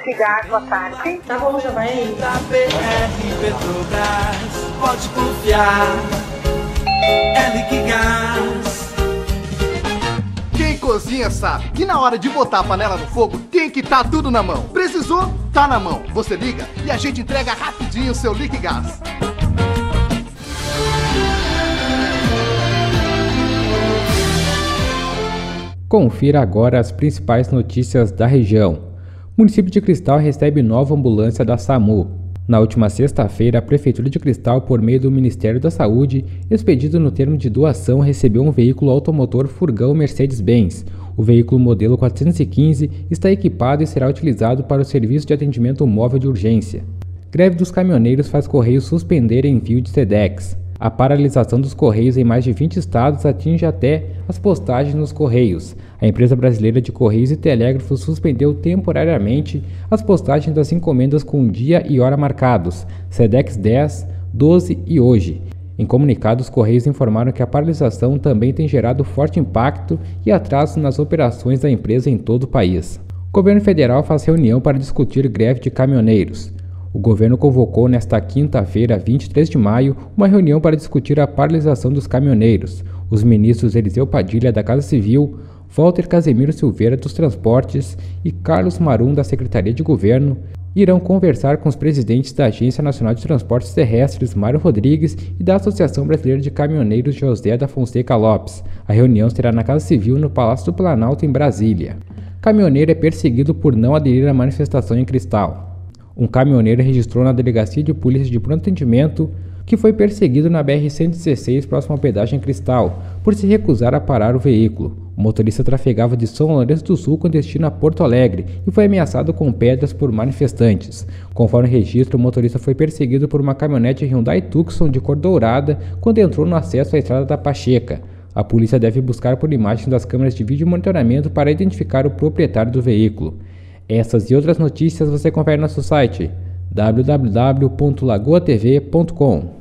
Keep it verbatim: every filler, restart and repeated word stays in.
Liquigás, boa tarde. Tá bom, já vai aí. Da B R Petrobras, pode confiar, é Liquigás. Quem cozinha sabe que na hora de botar a panela no fogo tem que estar tudo na mão. Precisou? Tá na mão. Você liga e a gente entrega rapidinho o seu Liquigás. Confira agora as principais notícias da região. O município de Cristal recebe nova ambulância da SAMU. Na última sexta-feira, a Prefeitura de Cristal, por meio do Ministério da Saúde, expedido no termo de doação, recebeu um veículo automotor furgão Mercedes-Benz. O veículo modelo quatrocentos e quinze está equipado e será utilizado para o serviço de atendimento móvel de urgência. Greve dos caminhoneiros faz Correios suspender envio de SEDEX. A paralisação dos Correios em mais de vinte estados atinge até as postagens nos Correios. A empresa brasileira de Correios e Telégrafos suspendeu temporariamente as postagens das encomendas com dia e hora marcados, SEDEX dez, doze e hoje. Em comunicado, os Correios informaram que a paralisação também tem gerado forte impacto e atraso nas operações da empresa em todo o país. O governo federal faz reunião para discutir greve de caminhoneiros. O governo convocou nesta quinta-feira, vinte e três de maio, uma reunião para discutir a paralisação dos caminhoneiros. Os ministros Eliseu Padilha, da Casa Civil, Walter Casemiro Silveira, dos Transportes e Carlos Marum, da Secretaria de Governo, irão conversar com os presidentes da Agência Nacional de Transportes Terrestres, Mário Rodrigues, e da Associação Brasileira de Caminhoneiros, José da Fonseca Lopes. A reunião será na Casa Civil, no Palácio do Planalto, em Brasília. Caminhoneiro é perseguido por não aderir à manifestação em Cristal. Um caminhoneiro registrou na Delegacia de Polícia de Pronto Atendimento que foi perseguido na B R cento e dezesseis, próximo ao pedágio em Cristal, por se recusar a parar o veículo. O motorista trafegava de São Lourenço do Sul com destino a Porto Alegre e foi ameaçado com pedras por manifestantes. Conforme o registro, o motorista foi perseguido por uma caminhonete Hyundai Tucson de cor dourada quando entrou no acesso à estrada da Pacheca. A polícia deve buscar por imagens das câmeras de vídeo monitoramento para identificar o proprietário do veículo. Essas e outras notícias você confere no nosso site w w w ponto lagoa t v ponto com.